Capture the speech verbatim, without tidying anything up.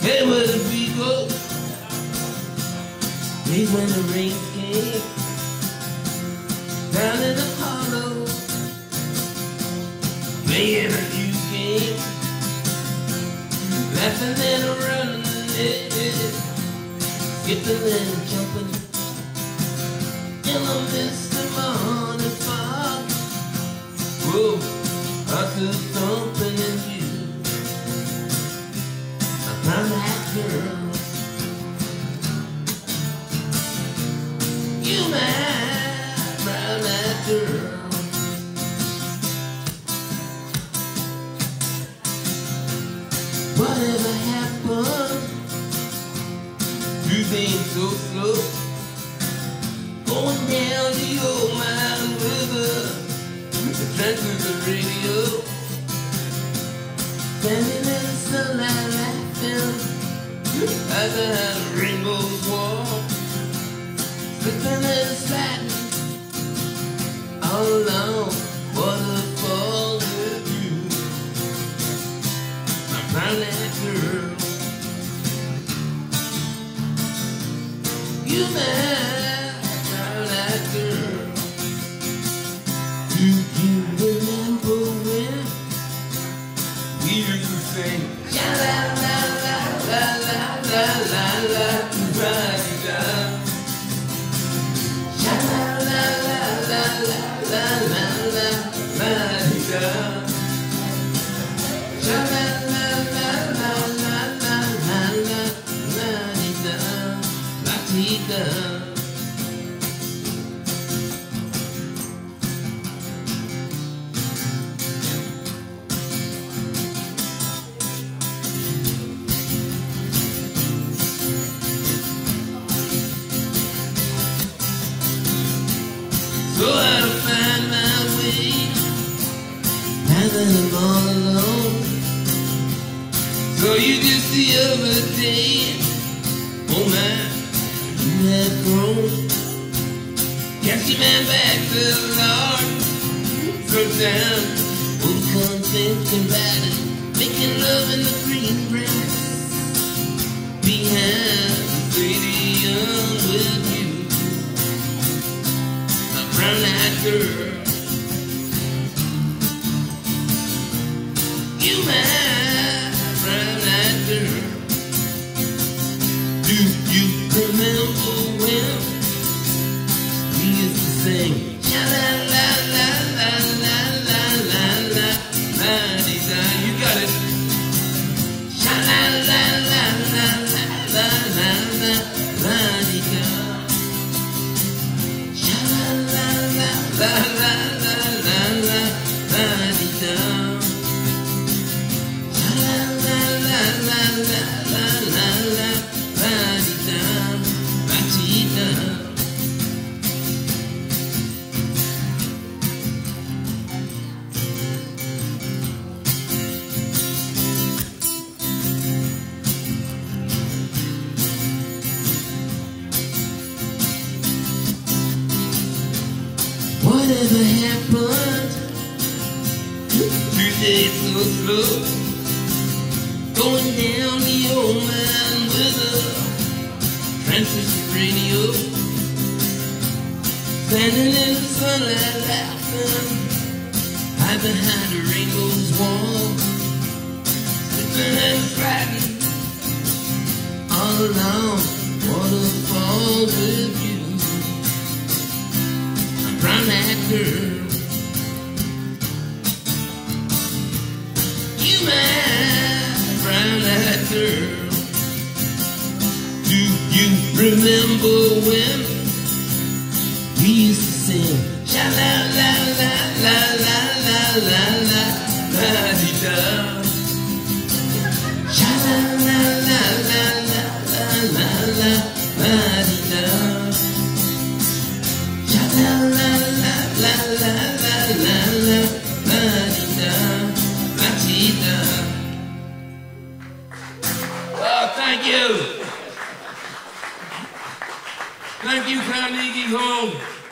Hey, where did we go? Days when the rain came down in the hollow, playing a new game, laughing and running, skipping and jumping in the midst of morning fog. Whoa, I could something in you. I found that girl. You mad, brown eyed girl. Whatever happened to things so slow, going down the old mile river, the trenches of radio, standing in the sunlight laughing as I had a rainbow's walk, slipping and sliding all along waterfall with you, my brown-eyed girl. You my brown-eyed girl. Do you remember when we used to sing sha la la la la la la la la ra-di-da, sha la la la la la la la la ra-di-da, sha la la la la la la la la ra-di-da, ra-di-da. So how to find my way, rather than all alone. So you just the other day, oh man, you had grown. Cast your man back to the Lord. Sometimes we'll come thinking about it, making love in the green grass behind the stadium with you, brown-eyed girl. You my brown-eyed girl. Do you remember when we used to sing sha la la la la la la la la la dee da? You got it. Sha la la la la la la la la la dee da. La la la la la la di da. La la la la la la la la la di da. La di da. Whatever happened to days so slow, going down the old man with a transistor radio, standing in the sunlight laughing, hide behind a rainbow's wall, slipping and sliding all along waterfall with you, brown-eyed girl. You my brown-eyed girl. Do you remember when we used to sing sha la la la la la la la la la di da? Sha la la la la la la la la la di da. Sha la la la la la la la la la di da, la di da. Oh, thank you. Thank you, Carnegie Hall.